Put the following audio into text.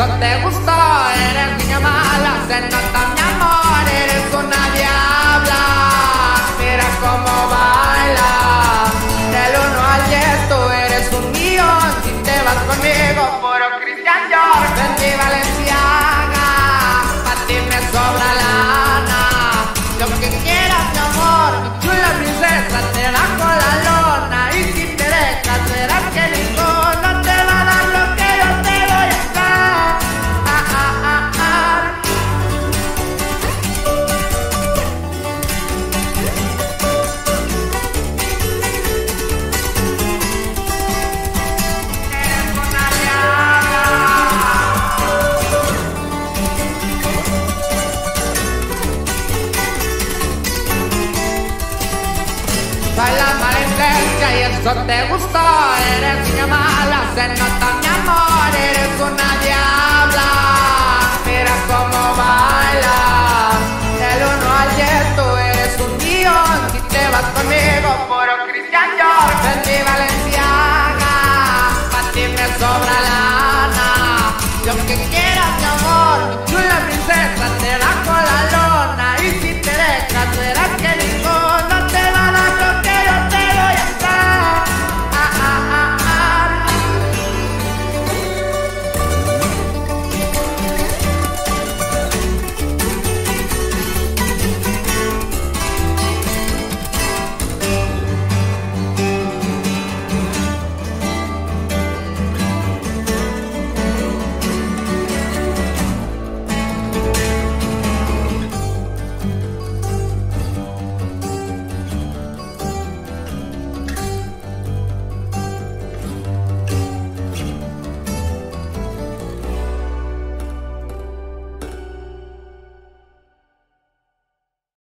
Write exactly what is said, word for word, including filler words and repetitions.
eso te gustó. Eres niña mala, se nota mi amor. Eres una diabla, mira cómo baila. Del uno al diez tú eres un millón. Si te vas conmigo, puro Christian Dior. Vendí Valenciaga, a ti me sobra lana. Lo que quieras, mi amor, mi chula princesa, te bajo la lona. Y si te dejas, verás que ninguno te va a dar lo que yo te doy a dar. Ah, ah, ah, ah. Eres una diabla. Soy la malentenga y eso te gustó. Eres niña mala, se nota mi amor. Eres una diabla, mira cómo baila. Del uno al diez tú eres un millón. Si te vas conmigo, puro Christian Dior. Vendí Valenciaga, pa' ti me sobra lana. Lo que quieras, mi amor, mi chula princesa, te bajo